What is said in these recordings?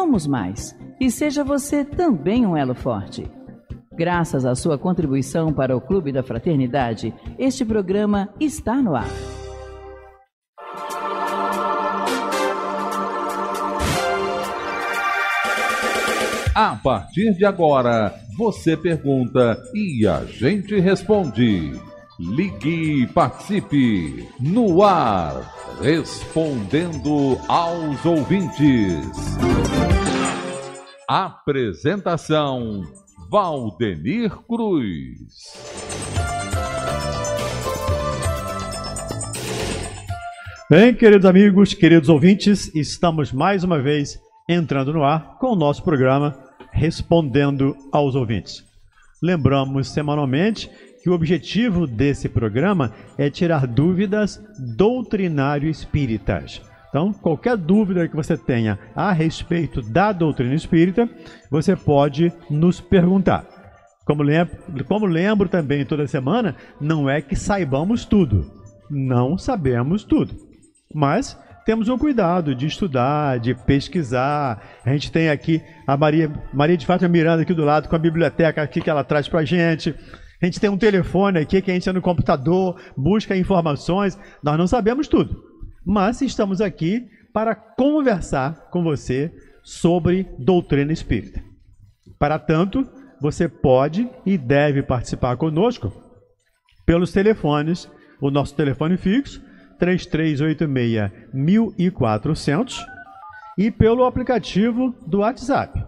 somos mais. E seja você também um elo forte. Graças à sua contribuição para o Clube da Fraternidade, este programa está no ar. A partir de agora, você pergunta e a gente responde. Ligue e participe. No ar, respondendo aos ouvintes. Apresentação: Valdenir Cruz. Bem, queridos amigos, queridos ouvintes, estamos mais uma vez entrando no ar com o nosso programa Respondendo aos Ouvintes. Lembramos semanalmente que o objetivo desse programa é tirar dúvidas doutrinário-espíritas. Então, qualquer dúvida que você tenha a respeito da doutrina espírita, você pode nos perguntar. Como lembro também toda semana, não é que saibamos tudo. Não sabemos tudo. Mas temos um cuidado de estudar, de pesquisar. A gente tem aqui a Maria de Fátima Miranda aqui do lado com a biblioteca aqui que ela traz para a gente. A gente tem um telefone aqui que a gente é no computador, busca informações. Nós não sabemos tudo, mas estamos aqui para conversar com você sobre doutrina espírita. Para tanto, você pode e deve participar conosco pelos telefones, o nosso telefone fixo, 3386-1400, e pelo aplicativo do WhatsApp,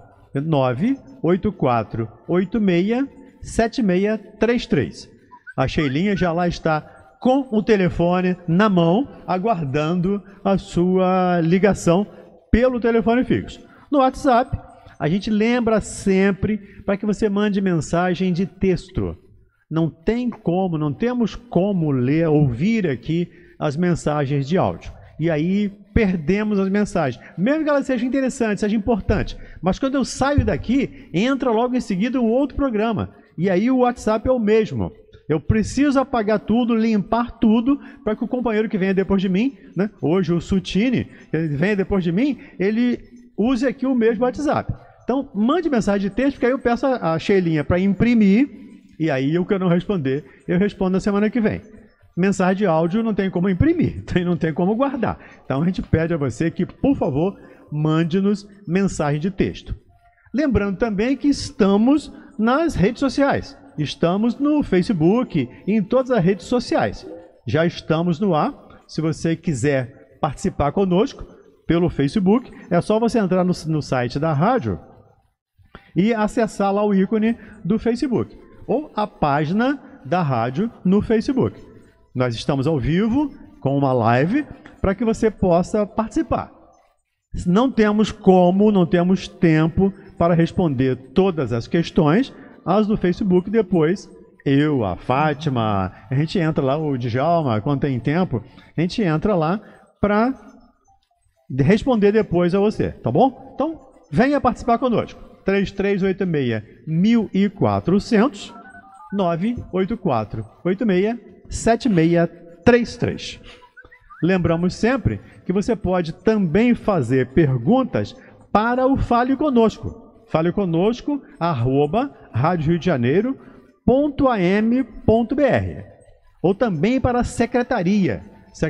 98486-7633. A Sheilinha já lá está com o telefone na mão, aguardando a sua ligação pelo telefone fixo. No WhatsApp, a gente lembra sempre para que você mande mensagem de texto. Não temos como ouvir aqui as mensagens de áudio. E aí perdemos as mensagens. Mesmo que elas sejam interessantes, sejam importantes. Mas quando eu saio daqui, entra logo em seguida um outro programa. E aí o WhatsApp é o mesmo. Eu preciso apagar tudo, limpar tudo, para que o companheiro que venha depois de mim, né? Hoje o Sutini, que venha depois de mim, ele use aqui o mesmo WhatsApp. Então, mande mensagem de texto, porque aí eu peço a Sheilinha para imprimir, e aí o que eu não responder, eu respondo na semana que vem. Mensagem de áudio não tem como imprimir, não tem como guardar. Então a gente pede a você que, por favor, mande-nos mensagem de texto. Lembrando também que estamos nas redes sociais. Estamos no Facebook e em todas as redes sociais. Já estamos no ar. Se você quiser participar conosco pelo Facebook, é só você entrar no site da rádio e acessar lá o ícone do Facebook ou a página da rádio no Facebook. Nós estamos ao vivo com uma live para que você possa participar. Não temos tempo para responder todas as questões. As do Facebook depois, eu, a Fátima, a gente entra lá, o Djalma, quando tem tempo, a gente entra lá para responder depois a você, tá bom? Então, venha participar conosco. 3386-1400, 98486-7633. Lembramos sempre que você pode também fazer perguntas para o Fale Conosco. Fale conosco, @radioriodejaneiro.am.br, ou também para a secretaria,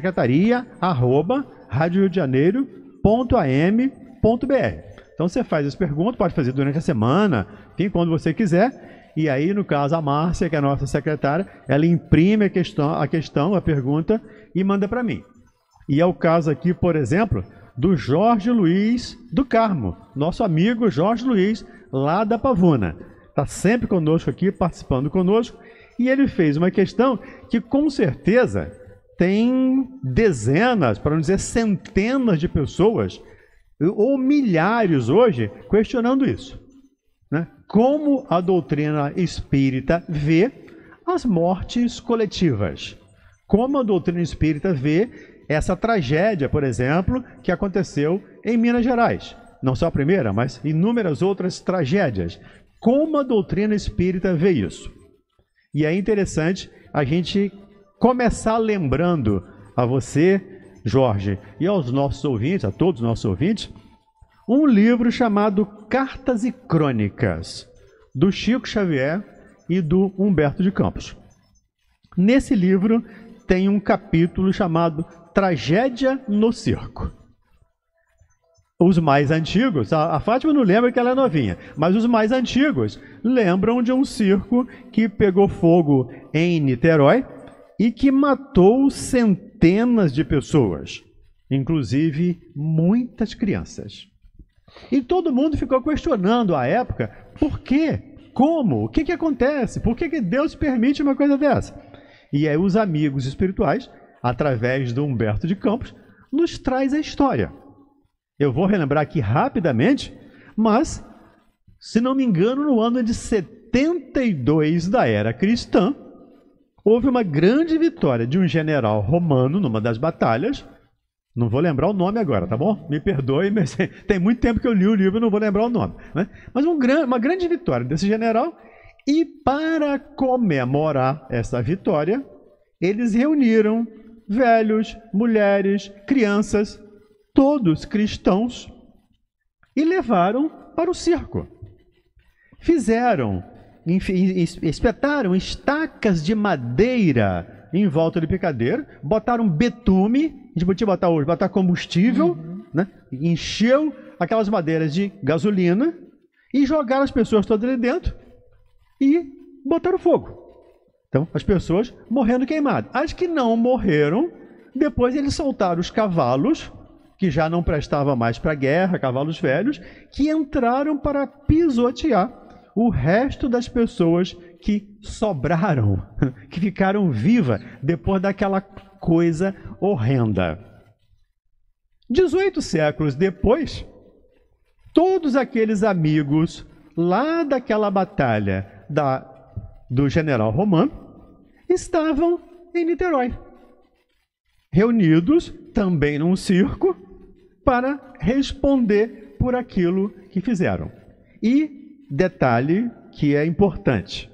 @radioriodejaneiro.am.br. Então você faz as perguntas, pode fazer durante a semana, enfim, quando você quiser, e aí no caso a Márcia, que é a nossa secretária, ela imprime a pergunta e manda para mim. E é o caso aqui, por exemplo, do Jorge Luiz do Carmo, nosso amigo Jorge Luiz, lá da Pavuna. Está sempre conosco aqui, participando conosco, e ele fez uma questão que com certeza tem dezenas, para não dizer centenas de pessoas, ou milhares hoje, questionando isso, né? Como a doutrina espírita vê as mortes coletivas? Como a doutrina espírita vê essa tragédia, por exemplo, que aconteceu em Minas Gerais. Não só a primeira, mas inúmeras outras tragédias. Como a doutrina espírita vê isso? E é interessante a gente começar lembrando a você, Jorge, e aos nossos ouvintes, a todos os nossos ouvintes, um livro chamado Cartas e Crônicas, do Chico Xavier e do Humberto de Campos. Nesse livro tem um capítulo chamado Tragédia no Circo. Os mais antigos, a Fátima não lembra que ela é novinha, mas os mais antigos lembram de um circo que pegou fogo em Niterói e que matou centenas de pessoas, inclusive muitas crianças. E todo mundo ficou questionando à época, por quê? Como? O que acontece? Por que Deus permite uma coisa dessa? E aí os amigos espirituais, através do Humberto de Campos, nos traz a história. Eu vou relembrar aqui rapidamente, mas, se não me engano, no ano de 72 da era cristã, houve uma grande vitória de um general romano numa das batalhas. Não vou lembrar o nome agora, tá bom? Me perdoe, mas tem muito tempo que eu li o livro e não vou lembrar o nome, né? Mas uma grande vitória desse general. E para comemorar essa vitória, eles reuniram velhos, mulheres, crianças, todos cristãos, e levaram para o circo. Espetaram estacas de madeira em volta do picadeiro, botaram betume, a gente podia botar hoje, botar combustível, né? Encheu aquelas madeiras de gasolina e jogaram as pessoas todas ali dentro e botaram fogo. Então, as pessoas morrendo queimadas. As que não morreram, depois eles soltaram os cavalos, que já não prestavam mais para a guerra, cavalos velhos, que entraram para pisotear o resto das pessoas que sobraram, que ficaram vivas depois daquela coisa horrenda. 18 séculos depois, todos aqueles amigos lá daquela batalha do general romano estavam em Niterói, reunidos também num circo para responder por aquilo que fizeram. E detalhe que é importante: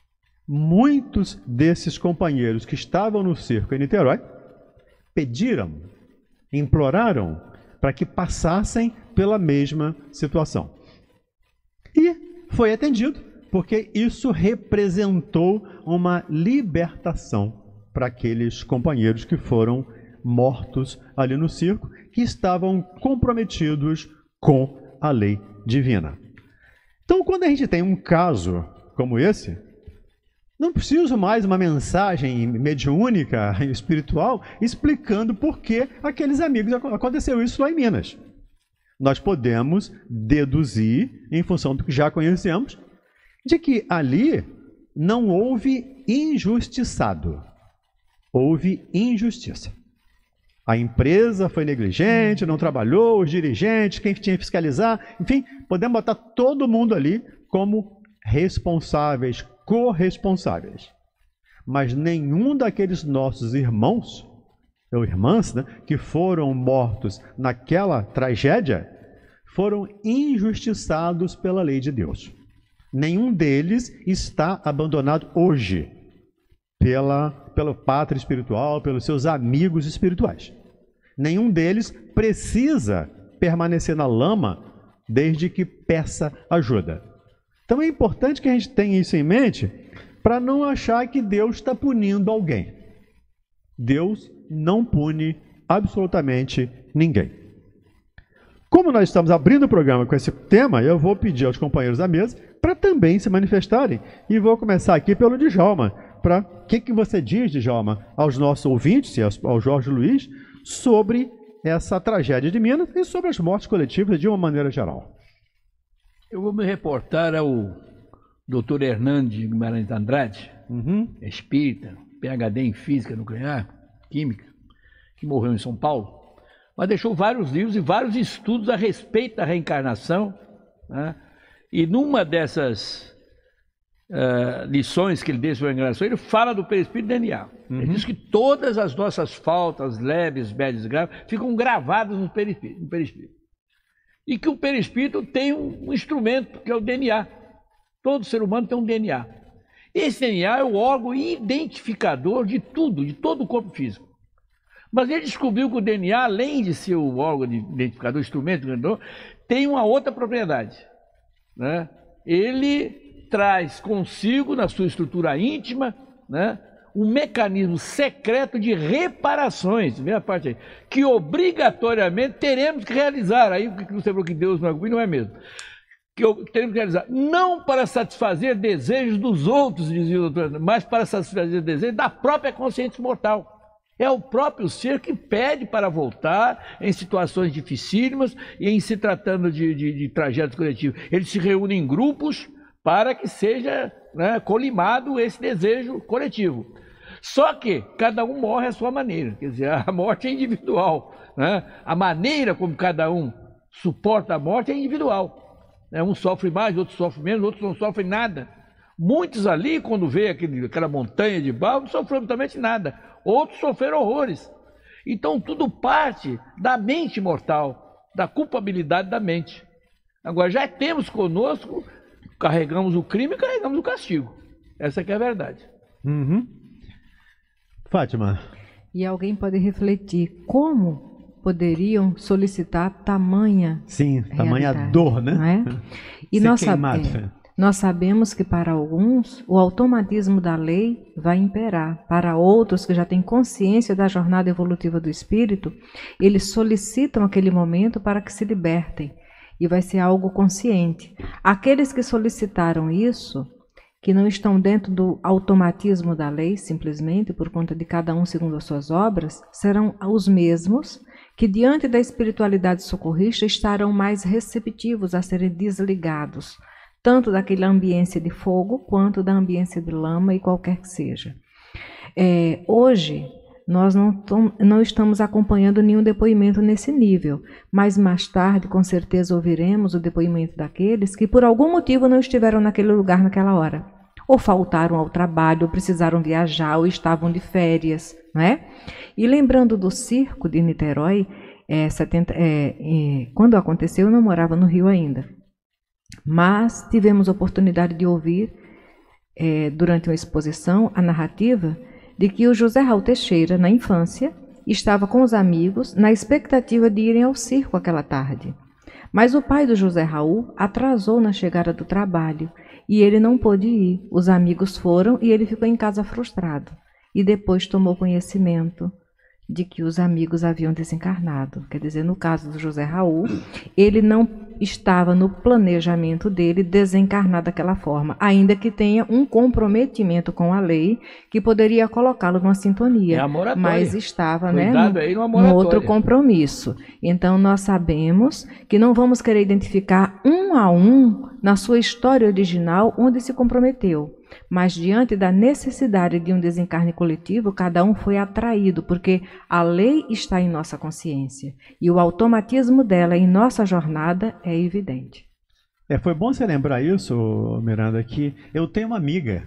muitos desses companheiros que estavam no circo em Niterói pediram, imploraram para que passassem pela mesma situação. E foi atendido, porque isso representou uma libertação para aqueles companheiros que foram mortos ali no circo, que estavam comprometidos com a lei divina. Então, quando a gente tem um caso como esse, não preciso mais uma mensagem mediúnica, espiritual, explicando por que aqueles amigos aconteceu isso lá em Minas. Nós podemos deduzir, em função do que já conhecemos, de que ali não houve injustiçado, houve injustiça. A empresa foi negligente, não trabalhou, os dirigentes, quem tinha que fiscalizar, enfim, podemos botar todo mundo ali como responsáveis, corresponsáveis. Mas nenhum daqueles nossos irmãos ou irmãs, né, que foram mortos naquela tragédia, foram injustiçados pela lei de Deus. Nenhum deles está abandonado hoje pelo pátria espiritual, pelos seus amigos espirituais. Nenhum deles precisa permanecer na lama desde que peça ajuda. Então é importante que a gente tenha isso em mente para não achar que Deus está punindo alguém. Deus não pune absolutamente ninguém. Como nós estamos abrindo o programa com esse tema, eu vou pedir aos companheiros da mesa para também se manifestarem. E vou começar aqui pelo Djalma. O que você diz, Djalma, aos nossos ouvintes, ao Jorge Luiz, sobre essa tragédia de Minas e sobre as mortes coletivas de uma maneira geral? Eu vou me reportar ao Dr. Hernandes Guimarães Andrade, espírita, PhD em Física Nuclear, Química, que morreu em São Paulo, mas deixou vários livros e vários estudos a respeito da reencarnação, né? E numa dessas lições que ele deu sobre a reencarnação, ele fala do perispírito e DNA. Ele diz que todas as nossas faltas, leves, médias e graves, ficam gravadas no perispírito. E que o perispírito tem um instrumento, que é o DNA. Todo ser humano tem um DNA. Esse DNA é o órgão identificador de tudo, de todo o corpo físico. Mas ele descobriu que o DNA, além de ser o órgão identificador, o instrumento, tem uma outra propriedade, né? Ele traz consigo, na sua estrutura íntima, né, um mecanismo secreto de reparações, vê a parte aí, que obrigatoriamente teremos que realizar. Aí o que você falou que Deus não é mesmo. Que teremos que realizar, não para satisfazer desejos dos outros, dizia o doutor, mas para satisfazer desejos da própria consciência mortal. É o próprio ser que pede para voltar em situações dificílimas e em se tratando de tragédias coletivas. Eles se reúnem em grupos para que seja, né, colimado esse desejo coletivo. Só que cada um morre à sua maneira, quer dizer, a morte é individual, né? A maneira como cada um suporta a morte é individual. Um sofre mais, outro sofre menos, outros não sofrem nada. Muitos ali, quando vê aquela montanha de barro, não sofreram absolutamente nada. Outros sofreram horrores. Então tudo parte da mente mortal, da culpabilidade da mente. Agora já temos conosco, carregamos o crime e carregamos o castigo. Essa que é a verdade. Uhum. Fátima. E alguém pode refletir como poderiam solicitar tamanha dor, né? Não é? E nós sabemos que para alguns o automatismo da lei vai imperar. Para outros que já têm consciência da jornada evolutiva do espírito, eles solicitam aquele momento para que se libertem. E vai ser algo consciente. Aqueles que solicitaram isso, que não estão dentro do automatismo da lei, simplesmente por conta de cada um segundo as suas obras, serão os mesmos que diante da espiritualidade socorrista estarão mais receptivos a serem desligados, tanto daquela ambiência de fogo, quanto da ambiência de lama e qualquer que seja. Hoje, nós não estamos acompanhando nenhum depoimento nesse nível, mas mais tarde, com certeza, ouviremos o depoimento daqueles que por algum motivo não estiveram naquele lugar naquela hora, ou faltaram ao trabalho, ou precisaram viajar, ou estavam de férias, não é? E lembrando do circo de Niterói, quando aconteceu, eu não morava no Rio ainda, mas tivemos a oportunidade de ouvir, durante uma exposição, a narrativa de que o José Raul Teixeira, na infância, estava com os amigos na expectativa de irem ao circo aquela tarde. Mas o pai do José Raul atrasou na chegada do trabalho e ele não pôde ir. Os amigos foram e ele ficou em casa frustrado. E depois tomou conhecimento de que os amigos haviam desencarnado. Quer dizer, no caso do José Raul, ele não estava no planejamento dele desencarnar daquela forma, ainda que tenha um comprometimento com a lei que poderia colocá-lo numa sintonia, mas estava, num outro compromisso. Então nós sabemos que não vamos querer identificar um a um na sua história original onde se comprometeu, mas diante da necessidade de um desencarne coletivo, cada um foi atraído, porque a lei está em nossa consciência e o automatismo dela em nossa jornada é evidente. Foi bom você lembrar isso, Miranda, que eu tenho uma amiga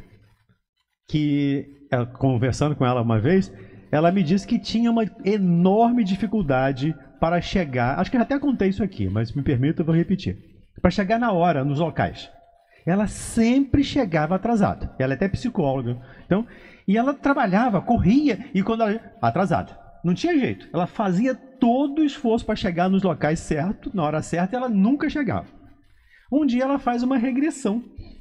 que, conversando com ela uma vez, ela me disse que tinha uma enorme dificuldade para chegar, acho que eu até contei isso aqui, mas me permita, eu vou repetir, para chegar na hora nos locais. Ela sempre chegava atrasada. Ela é até psicóloga. Então, e ela trabalhava, corria, e quando ela... atrasada. Não tinha jeito. Ela fazia todo o esforço para chegar nos locais certos, na hora certa, e ela nunca chegava. Um dia ela faz uma regressão.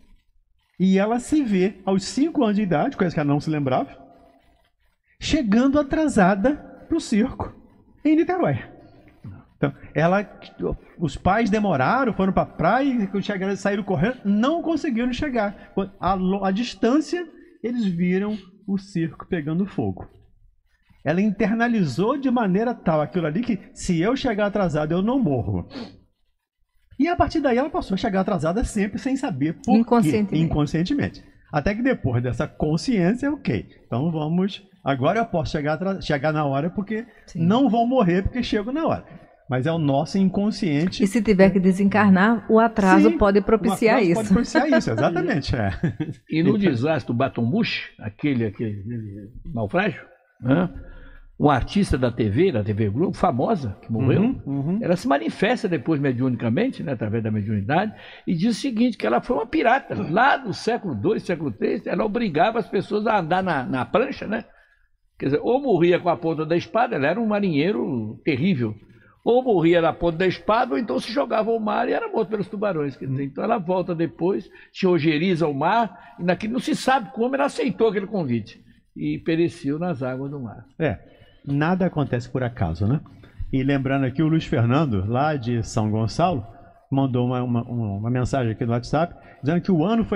E ela se vê, aos 5 anos de idade, coisa que ela não se lembrava, chegando atrasada para o circo, em Niterói. Então, os pais demoraram, foram para a praia, saíram correndo, não conseguiram chegar. A distância, eles viram o circo pegando fogo. Ela internalizou de maneira tal aquilo ali que, se eu chegar atrasado, eu não morro. E a partir daí ela passou a chegar atrasada sempre sem saber por quê. Inconscientemente. Até que depois dessa consciência, ok. Então agora eu posso chegar na hora porque não vou morrer porque chego na hora. Mas é o nosso inconsciente. E se tiver que desencarnar, o atraso pode propiciar isso. Pode propiciar isso, exatamente. E no desastre do Baton Rouge, aquele naufrágio, né? Um artista da TV Globo, famosa, que morreu, ela se manifesta depois mediunicamente, né, através da mediunidade, e diz o seguinte, que ela foi uma pirata. Lá do século II, século III, ela obrigava as pessoas a andar na prancha, né? Quer dizer, ou morria com a ponta da espada, ela era um marinheiro terrível, Ou morria na ponta da espada, ou então se jogava ao mar e era morto pelos tubarões. Quer dizer, então ela volta depois, se ojeriza ao mar, e naquilo não se sabe como ela aceitou aquele convite. E pereceu nas águas do mar. Nada acontece por acaso, né? E lembrando aqui, o Luiz Fernando, lá de São Gonçalo, mandou uma mensagem aqui no WhatsApp, dizendo que o ano foi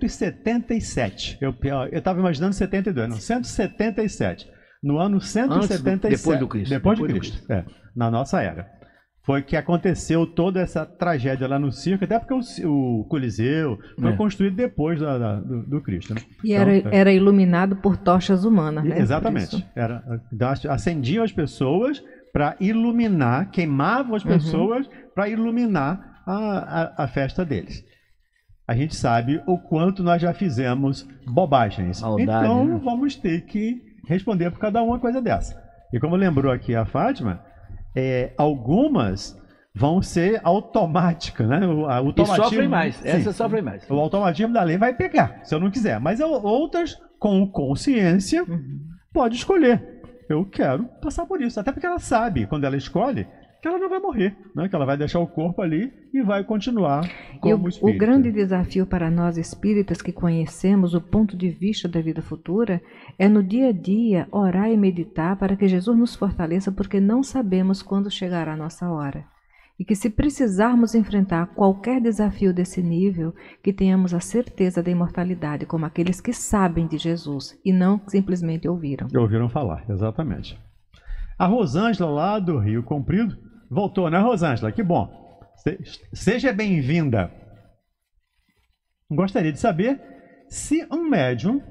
177. Eu estava imaginando 72, não, 177. No ano 177. Depois do Cristo. Depois de Cristo, na nossa era. Foi que aconteceu toda essa tragédia lá no circo, até porque o Coliseu foi construído depois do Cristo. Né? E então, era iluminado por tochas humanas, né? Exatamente. Acendiam as pessoas para iluminar, queimavam as pessoas para iluminar a festa deles. A gente sabe o quanto nós já fizemos bobagens. Maldade, então, né? vamos ter que responder por cada uma coisa dessa. E como lembrou aqui a Fátima, algumas vão ser automáticas, né? E sofrem mais, essas sofrem mais. O automatismo da lei vai pegar, se eu não quiser. Mas outras, com consciência, pode escolher. Eu quero passar por isso. Até porque ela sabe, quando ela escolhe, que ela não vai morrer, né? Que ela vai deixar o corpo ali e vai continuar como espírita. O grande desafio para nós espíritas que conhecemos o ponto de vista da vida futura é no dia a dia orar e meditar para que Jesus nos fortaleça, porque não sabemos quando chegará a nossa hora. E que se precisarmos enfrentar qualquer desafio desse nível, que tenhamos a certeza da imortalidade, como aqueles que sabem de Jesus e não simplesmente ouviram. Ouviram falar, exatamente. A Rosângela lá do Rio Comprido voltou, né, Rosângela? Que bom. Seja bem-vinda. Gostaria de saber se um médium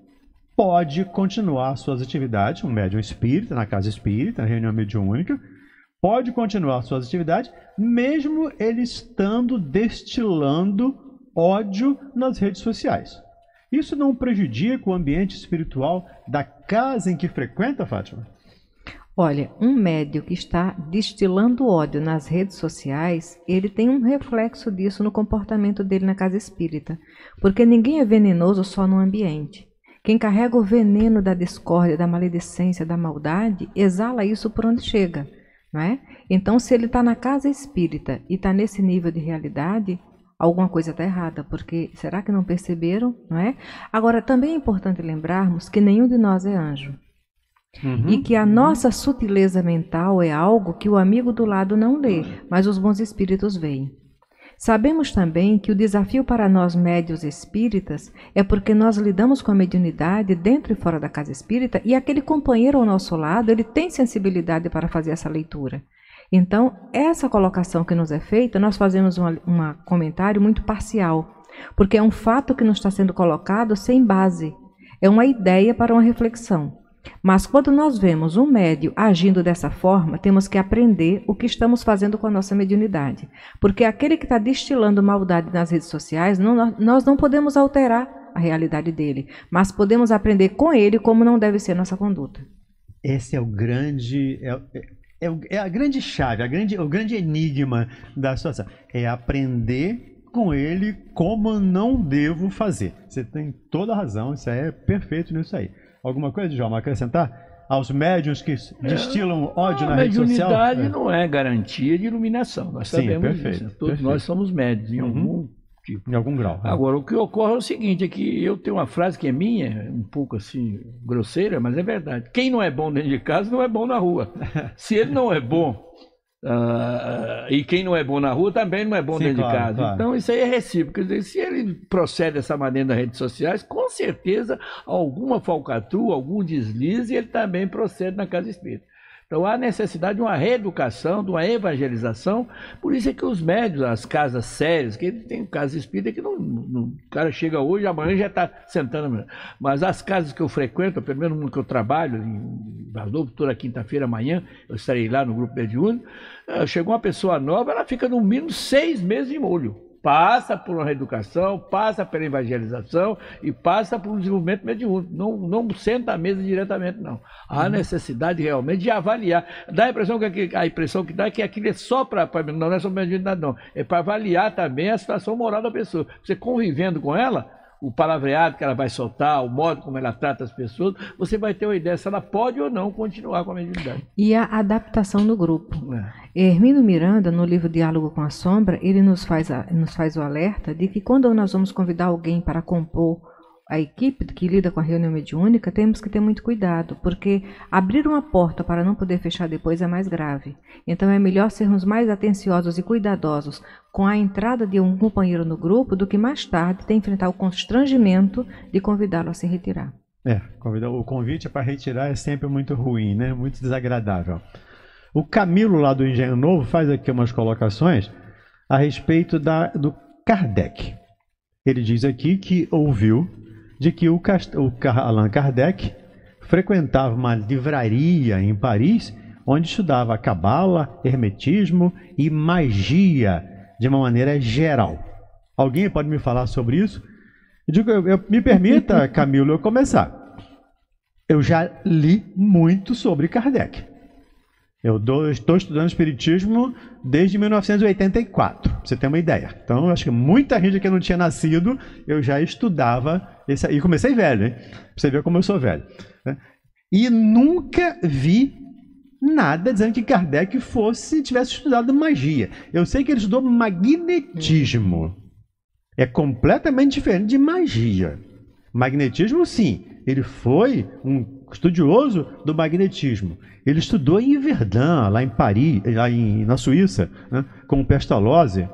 pode continuar suas atividades, um médium espírita, na casa espírita, na reunião mediúnica, pode continuar suas atividades, mesmo ele estando destilando ódio nas redes sociais. Isso não prejudica o ambiente espiritual da casa em que frequenta, Fátima? Olha, um médium que está destilando ódio nas redes sociais, ele tem um reflexo disso no comportamento dele na casa espírita. Porque ninguém é venenoso só no ambiente. Quem carrega o veneno da discórdia, da maledicência, da maldade, exala isso por onde chega, não é? Então, se ele está na casa espírita e está nesse nível de realidade, alguma coisa está errada, porque será que não perceberam, não é? Agora, também é importante lembrarmos que nenhum de nós é anjo. E que a nossa sutileza mental é algo que o amigo do lado não lê, mas os bons espíritos veem. Sabemos também que o desafio para nós médios espíritas é porque nós lidamos com a mediunidade dentro e fora da casa espírita e aquele companheiro ao nosso lado, ele tem sensibilidade para fazer essa leitura. Então, essa colocação que nos é feita, nós fazemos um comentário muito parcial, porque é um fato que nos está sendo colocado sem base, é uma ideia para uma reflexão. Mas quando nós vemos um médium agindo dessa forma, temos que aprender o que estamos fazendo com a nossa mediunidade. Porque aquele que está destilando maldade nas redes sociais, nós não podemos alterar a realidade dele, mas podemos aprender com ele como não deve ser nossa conduta. Esse é o grande... É a grande chave, o grande enigma da situação. É aprender com ele como não devo fazer. Você tem toda a razão, isso é perfeito nisso aí. Alguma coisa, Djalma, acrescentar? Aos médiuns que destilam ódio na rede social? A mediunidade não é garantia de iluminação, nós sabemos disso. Todos nós somos médios em algum tipo. Em algum grau. Agora, o que ocorre é o seguinte, é que eu tenho uma frase que é minha, um pouco assim, grosseira, mas é verdade. Quem não é bom dentro de casa não é bom na rua. Se ele não é bom, e quem não é bom na rua também não é bom dentro de casa. Claro. Então isso aí é recíproco. Quer dizer, se ele procede dessa maneira nas redes sociais, com certeza alguma falcatrua, algum deslize, ele também procede na casa espírita. Então há necessidade de uma reeducação, de uma evangelização. Por isso é que os médios, as casas sérias, que tem casa espírita que o cara chega hoje, amanhã já está sentando. Mas as casas que eu frequento, pelo menos no que eu trabalho, em Vaslov, toda quinta-feira amanhã, eu estarei lá no grupo mediúnico, chegou uma pessoa nova, ela fica no mínimo 6 meses de molho. Passa por uma reeducação, passa pela evangelização e passa por um desenvolvimento mediúnico. Não senta à mesa diretamente, não. Há necessidade realmente de avaliar. Dá a impressão que dá é que aquilo é só para... Não é só mediunidade, não. É para avaliar também a situação moral da pessoa. Você convivendo com ela, o palavreado que ela vai soltar, o modo como ela trata as pessoas, você vai ter uma ideia se ela pode ou não continuar com a mediunidade. E a adaptação no grupo. Hermínio Miranda, no livro Diálogo com a Sombra, ele nos faz o alerta de que quando nós vamos convidar alguém para compor a equipe que lida com a reunião mediúnica, temos que ter muito cuidado, porque abrir uma porta para não poder fechar depois é mais grave. Então é melhor sermos mais atenciosos e cuidadosos com a entrada de um companheiro no grupo do que mais tarde ter enfrentar o constrangimento de convidá-lo a se retirar. O convite para retirar é sempre muito ruim, né? Muito desagradável. O Camilo, lá do Engenho Novo, faz aqui umas colocações a respeito do Kardec. Ele diz aqui que ouviu de que o Allan Kardec frequentava uma livraria em Paris, onde estudava cabala, hermetismo e magia de uma maneira geral. Alguém pode me falar sobre isso? Me permita, Camilo, eu começar. Eu já li muito sobre Kardec. Eu estou estudando Espiritismo desde 1984, para você ter uma ideia. Então, acho que muita gente que não tinha nascido, eu já estudava. E comecei velho, hein? Para você ver como eu sou velho. Né? E nunca vi nada dizendo que Kardec tivesse estudado magia. Eu sei que ele estudou magnetismo. É completamente diferente de magia. Magnetismo, sim. Ele foi um estudioso do magnetismo. Ele estudou em Verdun, lá em Paris, na Suíça, né, com Pestalozzi.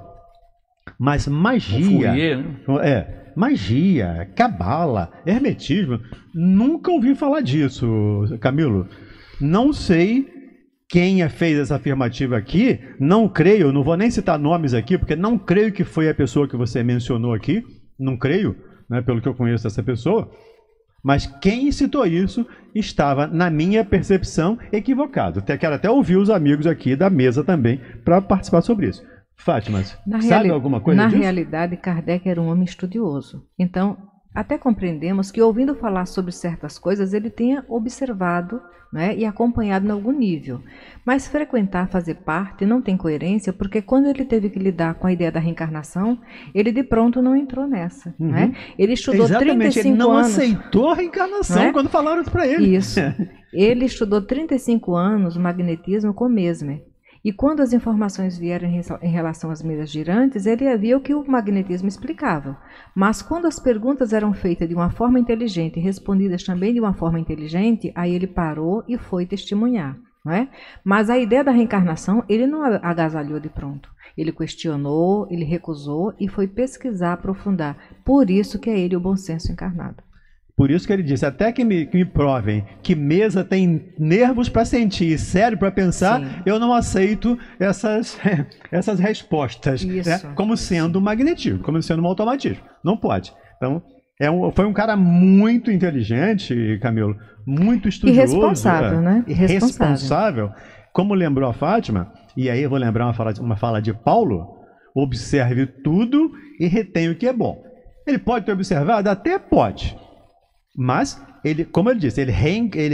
Mas magia, Fourier, né? Magia, cabala, hermetismo, nunca ouvi falar disso, Camilo. Não sei quem fez essa afirmativa aqui, não creio, não vou nem citar nomes aqui, porque não creio que foi a pessoa que você mencionou aqui, não creio, né, pelo que eu conheço dessa pessoa. Mas quem citou isso estava, na minha percepção, equivocado. Quero até ouvir os amigos aqui da mesa também para participar sobre isso. Fátima, sabe alguma coisa disso? Na realidade, Kardec era um homem estudioso. Então, até compreendemos que, ouvindo falar sobre certas coisas, ele tenha observado, né, e acompanhado em algum nível. Mas frequentar, fazer parte, não tem coerência, porque quando ele teve que lidar com a ideia da reencarnação, ele de pronto não entrou nessa. Né? Ele estudou 35 anos. Ele não aceitou a reencarnação, né, quando falaram isso para ele. Isso. Ele estudou 35 anos magnetismo com Mesmer. E quando as informações vieram em relação às mesas girantes, ele viu que o magnetismo explicava. Mas quando as perguntas eram feitas de uma forma inteligente e respondidas também de uma forma inteligente, aí ele parou e foi testemunhar. Não é? Mas a ideia da reencarnação, ele não agasalhou de pronto. Ele questionou, ele recusou e foi pesquisar, aprofundar. Por isso que é ele o bom senso encarnado. Por isso que ele disse, até que me provem que mesa tem nervos para sentir e cérebro para pensar, sim, eu não aceito essas respostas, né, como sendo magnetismo, como sendo um automatismo. Não pode. Então, foi um cara muito inteligente, Camilo, muito estudioso. E responsável, né? E responsável. Como lembrou a Fátima, e aí eu vou lembrar uma fala de Paulo, observe tudo e retenha o que é bom. Ele pode ter observado? Até pode. Mas, como ele disse, ele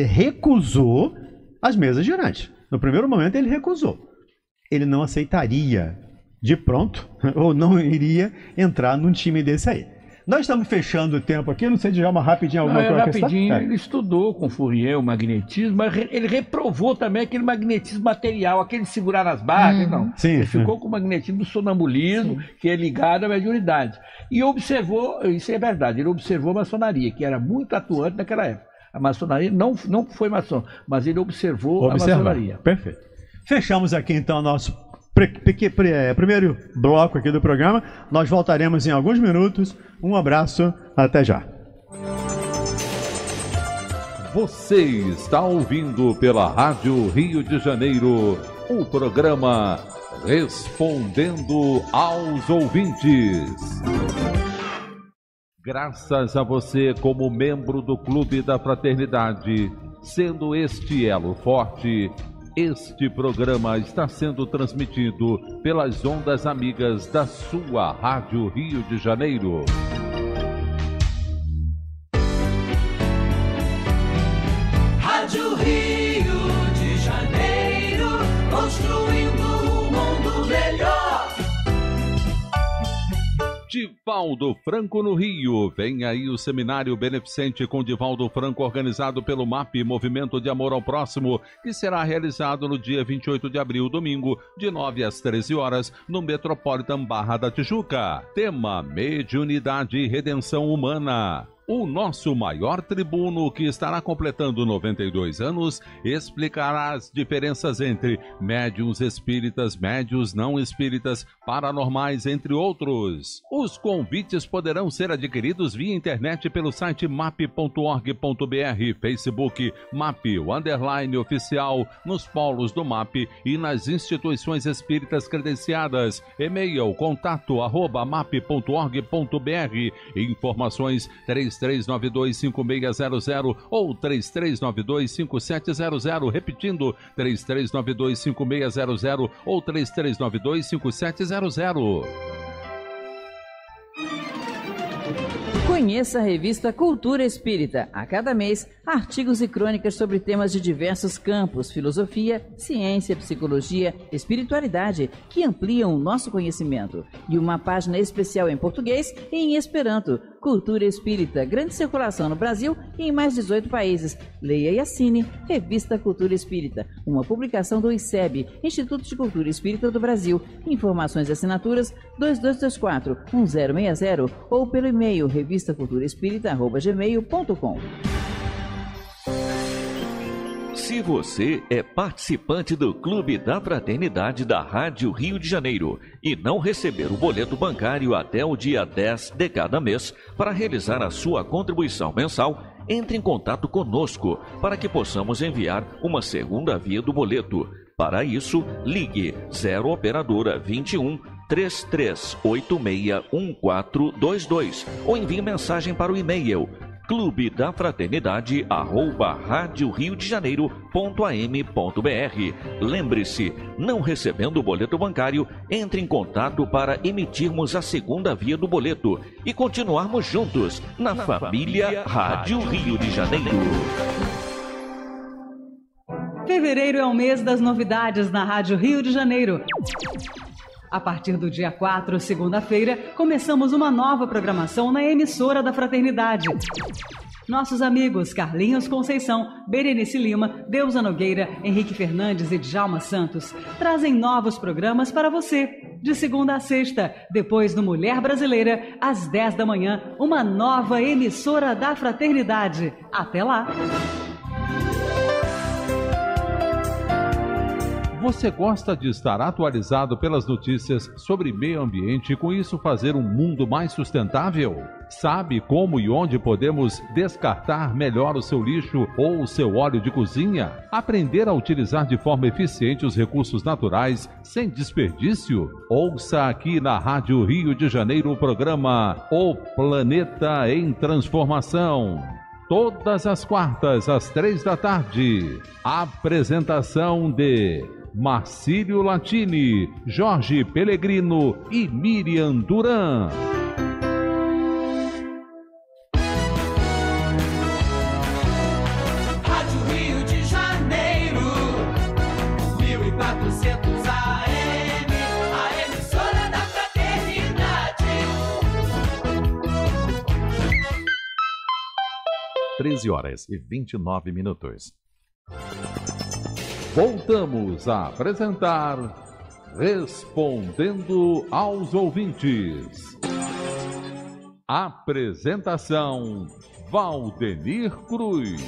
recusou as mesas girantes. No primeiro momento ele recusou. Ele não aceitaria de pronto, ou não iria entrar num time desse aí. Nós estamos fechando o tempo aqui, não sei de uma rapidinho alguma coisa. Rapidinho, ele estudou com Fourier o magnetismo, mas ele reprovou também aquele magnetismo material, aquele de segurar nas barras, não. Sim, ele ficou com o magnetismo do sonambulismo, sim, que é ligado à mediunidade. E observou, isso é verdade, ele observou a maçonaria, que era muito atuante naquela época. A maçonaria não foi maçom, mas ele observou a maçonaria. Perfeito. Fechamos aqui então o nosso primeiro bloco aqui do programa. Nós voltaremos em alguns minutos. Um abraço, até já. Você está ouvindo pela Rádio Rio de Janeiro o programa Respondendo aos Ouvintes. Graças a você como membro do Clube da Fraternidade, sendo este elo forte, este programa está sendo transmitido pelas ondas amigas da sua Rádio Rio de Janeiro. Rádio Rio de Janeiro, construindo um mundo melhor. Divaldo Franco no Rio. Vem aí o seminário beneficente com Divaldo Franco, organizado pelo MAP, Movimento de Amor ao Próximo, que será realizado no dia 28 de abril, domingo, de 9 às 13 horas, no Metropolitan Barra da Tijuca. Tema: Mediunidade e Redenção Humana. O nosso maior tribuno, que estará completando 92 anos, explicará as diferenças entre médiuns espíritas, médiuns não espíritas, paranormais, entre outros. Os convites poderão ser adquiridos via internet pelo site map.org.br, Facebook MAP_oficial, nos polos do MAP e nas instituições espíritas credenciadas. E-mail contato@map.org.br. Informações 33925600 ou 33925700, repetindo, 33925600 ou 33925700. Conheça a revista Cultura Espírita. A cada mês, artigos e crônicas sobre temas de diversos campos: filosofia, ciência, psicologia, espiritualidade, que ampliam o nosso conhecimento. E uma página especial em português e em esperanto. Cultura Espírita, grande circulação no Brasil e em mais 18 países. Leia e assine Revista Cultura Espírita, uma publicação do ICEB, Instituto de Cultura Espírita do Brasil. Informações e assinaturas 2224-1060 ou pelo e-mail revistaculturaespírita@gmail.com. Se você é participante do Clube da Fraternidade da Rádio Rio de Janeiro e não receber o boleto bancário até o dia 10 de cada mês para realizar a sua contribuição mensal, entre em contato conosco para que possamos enviar uma segunda via do boleto. Para isso, ligue 0 operadora 21 33861422 ou envie mensagem para o e-mail clubedafraternidade@radioriodejaneiro.am.br. Lembre-se, não recebendo o boleto bancário, entre em contato para emitirmos a segunda via do boleto e continuarmos juntos na família Rádio Rio de Janeiro. Fevereiro é o mês das novidades na Rádio Rio de Janeiro. A partir do dia 4, segunda-feira, começamos uma nova programação na emissora da Fraternidade. Nossos amigos Carlinhos Conceição, Berenice Lima, Deusa Nogueira, Henrique Fernandes e Djalma Santos trazem novos programas para você. De segunda a sexta, depois do Mulher Brasileira, às 10 da manhã, uma nova emissora da Fraternidade. Até lá! Você gosta de estar atualizado pelas notícias sobre meio ambiente e com isso fazer um mundo mais sustentável? Sabe como e onde podemos descartar melhor o seu lixo ou o seu óleo de cozinha? Aprender a utilizar de forma eficiente os recursos naturais sem desperdício? Ouça aqui na Rádio Rio de Janeiro o programa O Planeta em Transformação. Todas as quartas, às 3 da tarde. Apresentação de Marcílio Latini, Jorge Pellegrino e Miriam Duran. Rádio Rio de Janeiro, 1400 AM, a emissora da Fraternidade. 13h29. Voltamos a apresentar Respondendo aos Ouvintes. Apresentação Valdenir Cruz.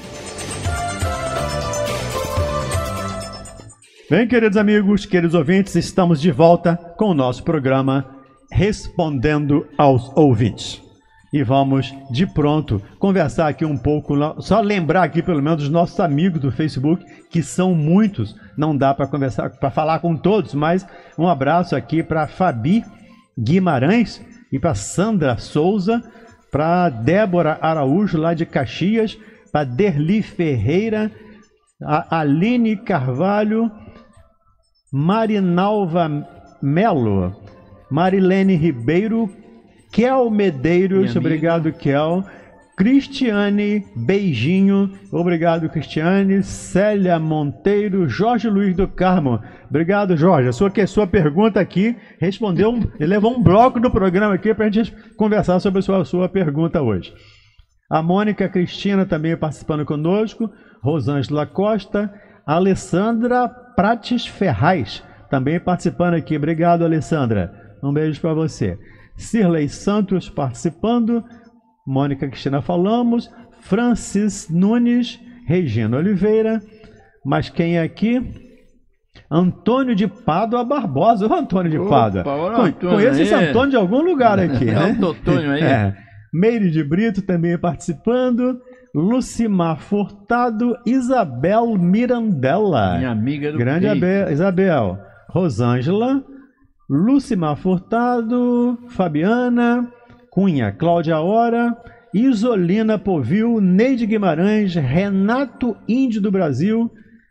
Bem, queridos amigos, queridos ouvintes, estamos de volta com o nosso programa Respondendo aos Ouvintes. E vamos, de pronto, conversar aqui um pouco, só lembrar aqui pelo menos dos nossos amigos do Facebook, que são muitos, não dá para conversar, para falar com todos, mas um abraço aqui para Fabi Guimarães e para Sandra Souza, para Débora Araújo, lá de Caxias, para Derli Ferreira, a Aline Carvalho, Marinalva Melo, Marilene Ribeiro, Kel Medeiros, obrigado Kel, Cristiane, beijinho. Obrigado, Cristiane. Célia Monteiro, Jorge Luiz do Carmo. Obrigado, Jorge. A sua pergunta aqui respondeu, ele levou um bloco do programa aqui para a gente conversar sobre a sua pergunta hoje. A Mônica Cristina também participando conosco. Rosângela Costa. Alessandra Prates Ferraz também participando aqui. Obrigado, Alessandra. Um beijo para você. Cirlei Santos participando. Mônica Cristina falamos. Francis Nunes. Regina Oliveira. Mas quem é aqui? Antônio de Pádua Barbosa. O Antônio de Pádua. Conheço esse Antônio de algum lugar aqui, né? É o Antônio aí. Meire de Brito também participando. Lucimar Furtado. Isabel Mirandella. Minha amiga do Grande Isabel. Rosângela. Lucimar Furtado. Fabiana Cunha. Cláudia Hora. Isolina Povil. Neide Guimarães. Renato Índio do Brasil.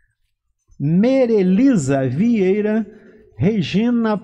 Merelisa Vieira. Regina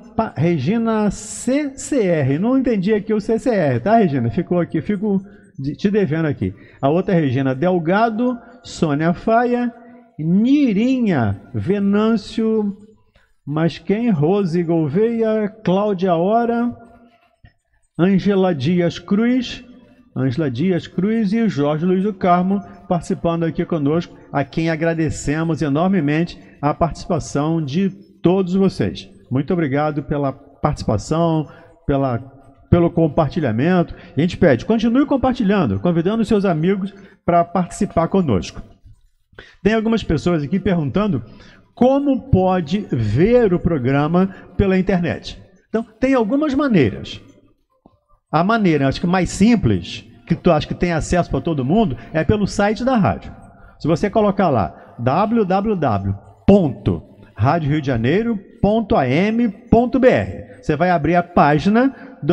CCR. Não entendi aqui o CCR, tá, Regina? Ficou aqui, fico te devendo aqui. A outra é Regina Delgado. Sônia Faia. Nirinha Venâncio. Mas quem? Rose Gouveia. Cláudia Hora. Ângela Dias Cruz e o Jorge Luiz do Carmo participando aqui conosco, a quem agradecemos enormemente a participação de todos vocês. Muito obrigado pela participação, pelo compartilhamento. E a gente pede, continue compartilhando, convidando os seus amigos para participar conosco. Tem algumas pessoas aqui perguntando como pode ver o programa pela internet. Então, tem algumas maneiras. A maneira, acho que mais simples, que tu acha que tem acesso para todo mundo, é pelo site da rádio. Se você colocar lá www.radioriodejaneiro.am.br, você vai abrir a página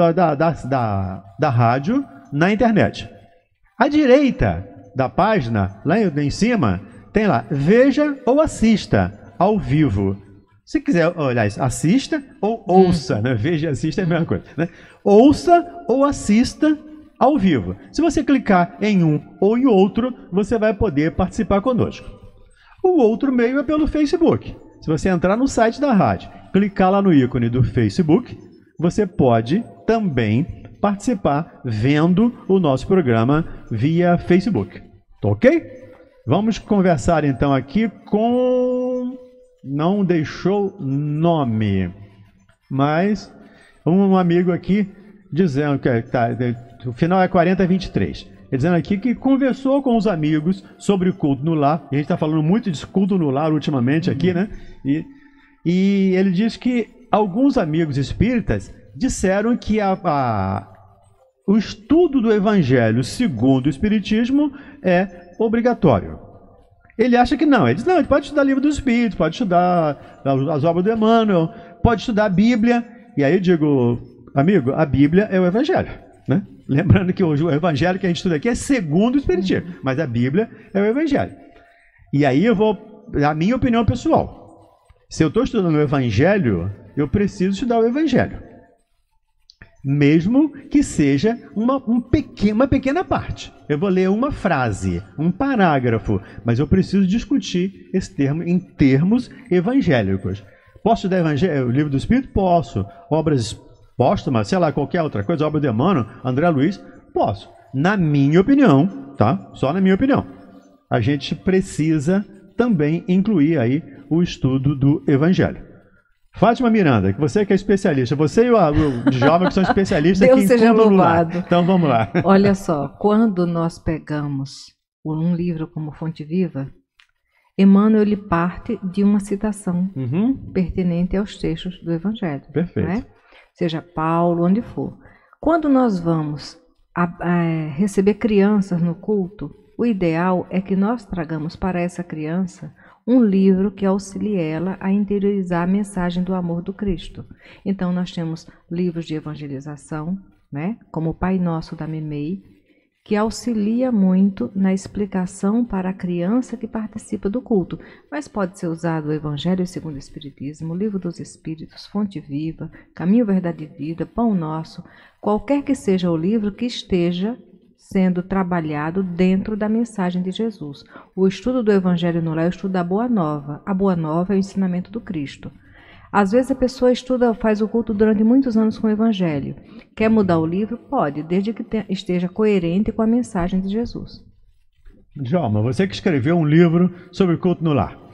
da rádio na internet. À direita da página, lá em cima, tem lá, veja ou assista ao vivo. Se quiser olhar isso, assista ou ouça, né? Veja e assista é a mesma coisa, né? Ouça ou assista ao vivo. Se você clicar em um ou em outro, você vai poder participar conosco. O outro meio é pelo Facebook. Se você entrar no site da rádio, clicar lá no ícone do Facebook, você pode também participar vendo o nosso programa via Facebook. Ok? Vamos conversar então aqui com... Não deixou nome, mas um amigo aqui dizendo que o final é 4023. Ele dizendo aqui que conversou com os amigos sobre o culto no lar. E a gente está falando muito de culto no lar ultimamente aqui, né? E ele diz que alguns amigos espíritas disseram que o estudo do Evangelho segundo o Espiritismo é obrigatório. Ele acha que não. Ele diz, não, ele pode estudar o Livro dos Espíritos, pode estudar as obras do Emmanuel, pode estudar a Bíblia. E aí eu digo, amigo, a Bíblia é o Evangelho, né? Lembrando que o Evangelho que a gente estuda aqui é segundo o Espiritismo, mas a Bíblia é o Evangelho. E aí eu vou, a minha opinião pessoal, se eu estou estudando o Evangelho, eu preciso estudar o Evangelho. Mesmo que seja uma pequena parte. Eu vou ler uma frase, um parágrafo, mas eu preciso discutir esse termo em termos evangélicos. Posso estudar o Livro do Espírito? Posso. Obras póstumas, sei lá, qualquer outra coisa, obra de Emmanuel, André Luiz? Posso. Na minha opinião, tá? Só na minha opinião. A gente precisa também incluir aí o estudo do Evangelho. Fátima Miranda, que você que é especialista, você e o Djalma que são especialistas Deus aqui em seja culto no louvado. lar. Então vamos lá. Olha só, quando nós pegamos um livro como Fonte Viva, Emmanuel ele parte de uma citação pertinente aos textos do Evangelho. Perfeito. Né? Seja Paulo, onde for. Quando nós vamos receber crianças no culto, o ideal é que nós tragamos para essa criança um livro que auxilie ela a interiorizar a mensagem do amor do Cristo. Então, nós temos livros de evangelização, né, como o Pai Nosso da Memei, que auxilia muito na explicação para a criança que participa do culto. Mas pode ser usado o Evangelho segundo o Espiritismo, o Livro dos Espíritos, Fonte Viva, Caminho, Verdade e Vida, Pão Nosso, qualquer que seja o livro que esteja sendo trabalhado dentro da mensagem de Jesus. O estudo do Evangelho no lar é o estudo da Boa Nova. A Boa Nova é o ensinamento do Cristo. Às vezes a pessoa estuda, faz o culto durante muitos anos com o Evangelho. Quer mudar o livro? Pode, desde que esteja coerente com a mensagem de Jesus. Djalma, você que escreveu um livro sobre culto no lar.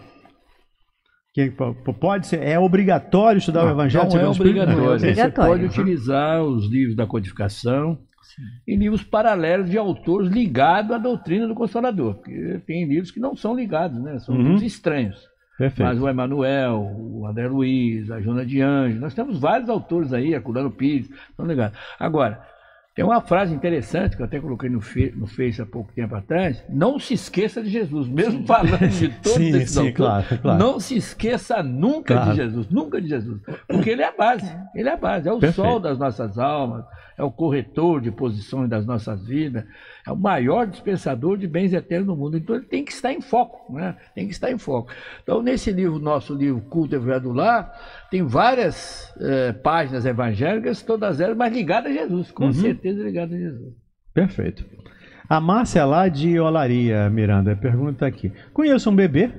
Que pode ser, é obrigatório estudar o Evangelho? Não é obrigatório. Não é obrigatório. Você pode utilizar os livros da codificação e livros paralelos de autores ligados à doutrina do Consolador. Porque tem livros que não são ligados, né? São livros estranhos. Perfeito. Mas o Emanuel, o André Luiz, a Joana de Anjos, nós temos vários autores aí, a Culano Pires, estão ligados. Agora, tem uma frase interessante que eu até coloquei no Face há pouco tempo atrás: não se esqueça de Jesus, mesmo falando de todos esses autores, claro. não se esqueça nunca de Jesus, nunca de Jesus, porque ele é a base, é o sol das nossas almas, é o corretor de posições das nossas vidas, é o maior dispensador de bens eternos no mundo, então ele tem que estar em foco, né? Tem que estar em foco. Então nesse livro, nosso livro Culto Evangelho do Lar, tem várias páginas evangélicas, todas elas, mas ligadas a Jesus, com certeza ligadas a Jesus. Perfeito. A Márcia lá de Olaria, Miranda, pergunta aqui: conheço um bebê